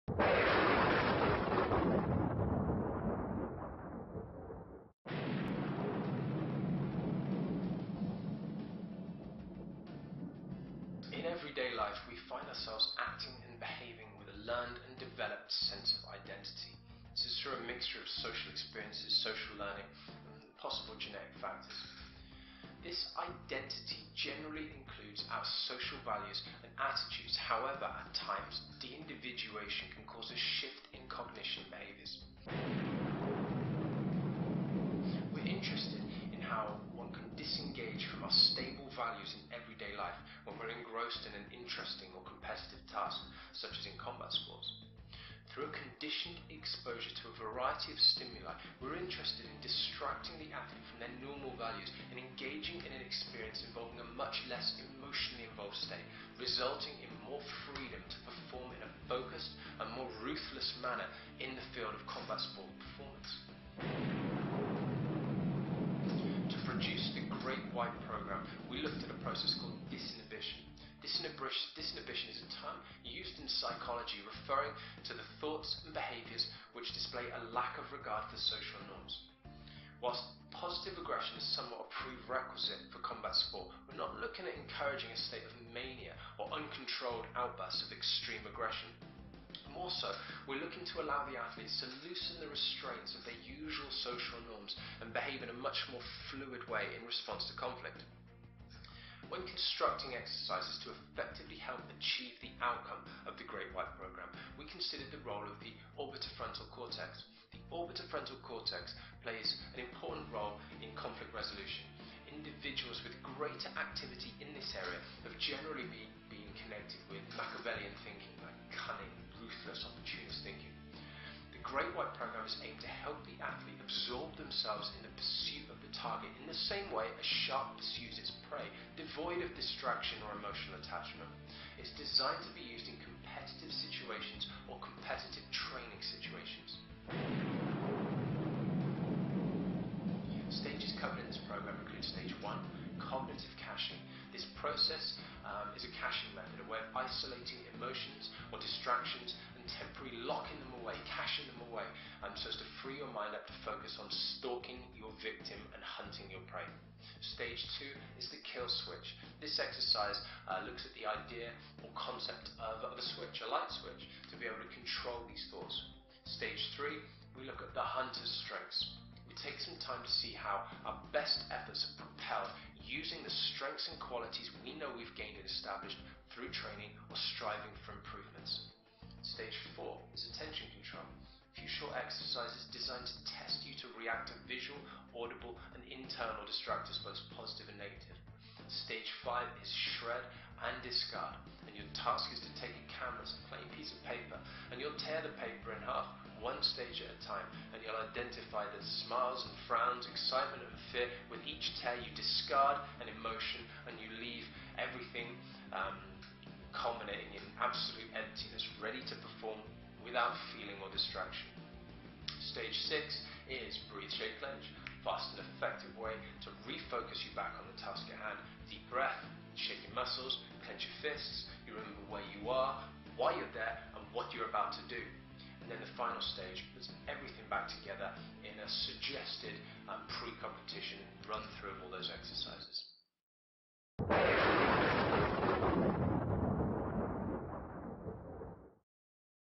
In everyday life, we find ourselves acting and behaving with a learned and developed sense of identity. This is through a mixture of social experiences, social learning, and possible genetic factors. This identity generally includes our social values and attitudes. However, at times, deindividuation can cause a shift in cognition behaviours. We're interested in how one can disengage from our stable values in everyday life when we're engrossed in an interesting or competitive task, such as in combat sports. Through a conditioned exposure to a variety of stimuli, we're interested in distracting the athlete from their normal values and engaging in an experience involving a much less emotionally involved state, resulting in more freedom to perform in a focused and more ruthless manner in the field of combat sport performance. To produce the Great White Program, we looked at a process called disinhibition. Disinhibition is a term used in psychology referring to the thoughts and behaviours which display a lack of regard for social norms. Whilst positive aggression is somewhat a prerequisite for combat sport, we're not looking at encouraging a state of mania or uncontrolled outbursts of extreme aggression. More so, we're looking to allow the athletes to loosen the restraints of their usual social norms and behave in a much more fluid way in response to conflict. When constructing exercises to effectively help achieve the outcome of the Great White Program, we considered the role of the orbitofrontal cortex. The orbitofrontal cortex plays an important role in conflict resolution. Individuals with greater activity in this area have generally been connected with Machiavellian thinking, like cunning, ruthless, opportunist thinking. The Great White Program is aimed to help the athlete absorb themselves in the pursuit of the target in the same way a shark pursues its prey, devoid of distraction or emotional attachment. It's designed to be used in competitive situations or competitive training situations. Stages covered in this program include stage 1, cognitive caching. This process is a caching method, a way of isolating emotions or distractions and temporarily locking them away, caching them away, so as to free your mind up to focus on stalking your victim and hunting your prey. Stage 2 is the kill switch. This exercise looks at the idea or concept of a switch, a light switch, to be able to control these thoughts. Stage 3, we look at the hunter's strengths. We take some time to see how our best efforts are propelled using the strengths and qualities we know we've gained and established through training or striving for improvements. Stage 4 is attention control. A few short exercises designed to test you to react to visual, audible and internal distractors, both positive and negative. Stage 5 is shred and discard, and your task is to take a canvas, a plain piece of paper, and you'll tear the paper in half, one stage at a time, and you'll identify the smiles and frowns, excitement and fear. With each tear you discard an emotion and you leave everything culminating in absolute emptiness, ready to perform without feeling or distraction. Stage 6 is breathe, shake, clench. Fast and effective way to refocus you back on the task at hand. Deep breath, shake your muscles, clench your fists, you remember where you are, why you're there and what you're about to do. And then the final stage puts everything back together in a suggested pre-competition run through of all those exercises.